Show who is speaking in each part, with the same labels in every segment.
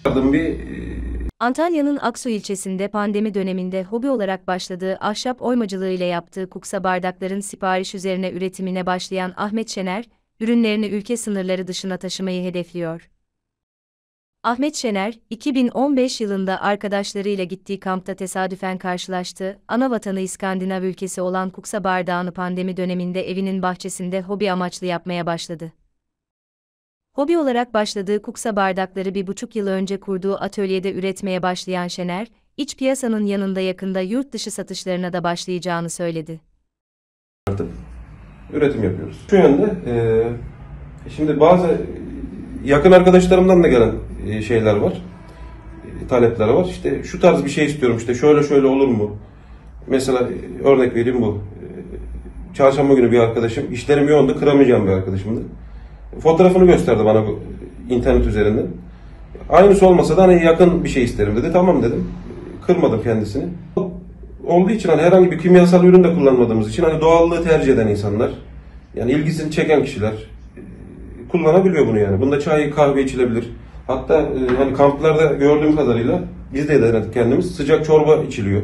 Speaker 1: Bir
Speaker 2: Antalya'nın Aksu ilçesinde pandemi döneminde hobi olarak başladığı ahşap oymacılığı ile yaptığı kuksa bardakların sipariş üzerine üretimine başlayan Ahmet Şener, ürünlerini ülke sınırları dışına taşımayı hedefliyor. Ahmet Şener, 2015 yılında arkadaşlarıyla gittiği kampta tesadüfen karşılaştığı, ana vatanı İskandinav ülkesi olan kuksa bardağını pandemi döneminde evinin bahçesinde hobi amaçlı yapmaya başladı. Hobi olarak başladığı kuksa bardakları 1,5 yıl önce kurduğu atölyede üretmeye başlayan Şener, iç piyasanın yanında yakında yurt dışı satışlarına da başlayacağını söyledi.
Speaker 1: artık üretim yapıyoruz. Şu yönde şimdi bazı yakın arkadaşlarımdan da gelen şeyler var. Talepler var. İşte şu tarz bir şey istiyorum, işte şöyle şöyle olur mu? Mesela örnek vereyim bu. Çarşamba günü bir arkadaşım, işlerim yoğundu, kıramayacağım bir arkadaşımdı. Fotoğrafını gösterdi bana bu internet üzerinden. Aynısı olmasa da hani yakın bir şey isterim dedi. Tamam dedim. Kırmadım kendisini. Olduğu için hani herhangi bir kimyasal ürün de kullanmadığımız için hani doğallığı tercih eden insanlar, yani ilgisini çeken kişiler kullanabiliyor bunu yani. Bunda çay, kahve içilebilir. Hatta hani kamplarda gördüğüm kadarıyla biz de denedik kendimiz. Sıcak çorba içiliyor.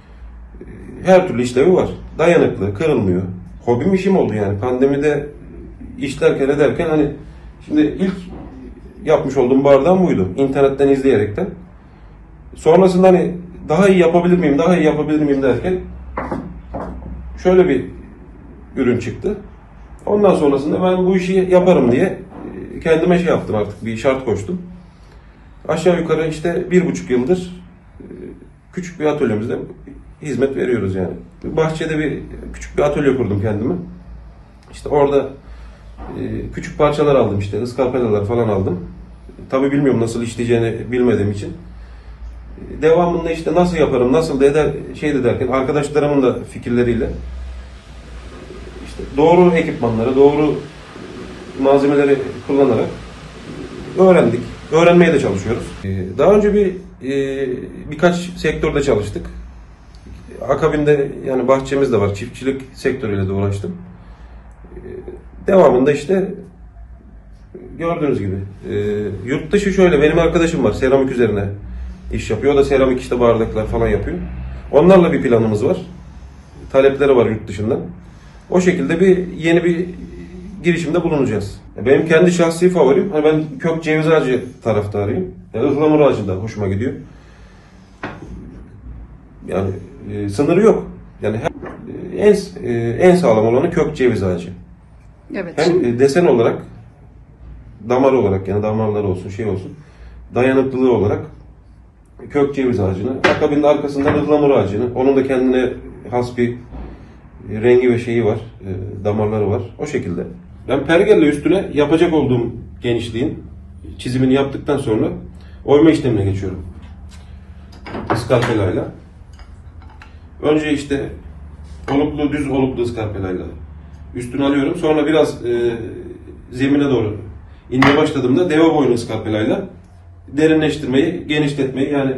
Speaker 1: Her türlü işlevi var. Dayanıklı, kırılmıyor. Hobim işim oldu yani. Pandemide işlerken ederken hani şimdi ilk yapmış olduğum bardağım buydu. İnternetten izleyerekten. Sonrasında hani daha iyi yapabilir miyim, daha iyi yapabilir miyim derken şöyle bir ürün çıktı. Ondan sonrasında ben bu işi yaparım diye kendime şey yaptım, artık bir şart koştum. Aşağı yukarı işte 1,5 yıldır küçük bir atölyemizde hizmet veriyoruz yani. Bahçede bir küçük bir atölye kurdum kendime. İşte orada küçük parçalar aldım, işte ıskarpelalar falan aldım. Tabii bilmiyorum nasıl işleyeceğini bilmediğim için. Devamında işte nasıl yaparım, nasıl da eder şey de derken arkadaşlarımın da fikirleriyle işte doğru ekipmanları, doğru malzemeleri kullanarak öğrendik. Öğrenmeye de çalışıyoruz. Daha önce birkaç sektörde çalıştık. Akabinde yani bahçemiz de var. Çiftçilik sektörüyle de uğraştım. Devamında işte gördüğünüz gibi yurt dışı şöyle, benim arkadaşım var, seramik üzerine iş yapıyor. O da seramik işte bardaklar falan yapıyor. Onlarla bir planımız var. Talepleri var yurt dışından. O şekilde yeni bir girişimde bulunacağız. Benim kendi şahsi favorim, hani ben kök ceviz ağacı taraftarıyım. Ihlamur ağacı da hoşuma gidiyor. Yani sınırı yok. Yani en sağlam olanı kök ceviz ağacı.
Speaker 3: Evet.
Speaker 1: Hem desen olarak, damar olarak, yani damarları olsun, şey olsun, dayanıklılığı olarak kök ceviz ağacını, akabinde arkasından ıhlamur ağacını, onun da kendine has bir rengi ve şeyi var, damarları var. O şekilde. Ben pergelle üstüne yapacak olduğum genişliğin çizimini yaptıktan sonra oyma işlemine geçiyorum. Iskarpelayla. Önce işte düz oluklu ıskarpelayla üstüne alıyorum. Sonra biraz zemine doğru inmeye başladığımda deve boynu ıskarpelayla derinleştirmeyi, genişletmeyi, yani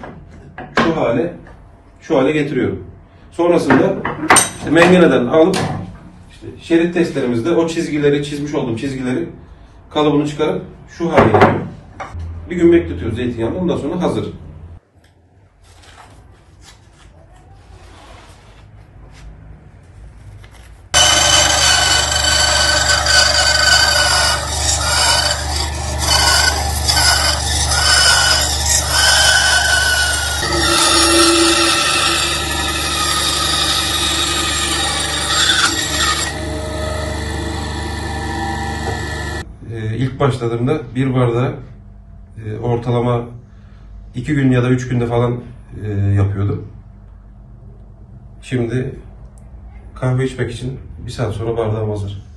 Speaker 1: şu hale getiriyorum. Sonrasında işte mengeneden alıp işte şerit testlerimizde o çizgileri, çizmiş olduğum çizgileri, kalıbını çıkarıp şu hale getiriyorum. Bir gün bekletiyoruz zeytinyağında, ondan sonra hazır. İlk başladığımda bir bardağı ortalama 2 gün ya da 3 günde falan yapıyordum. Şimdi kahve içmek için 1 saat sonra bardağım hazır.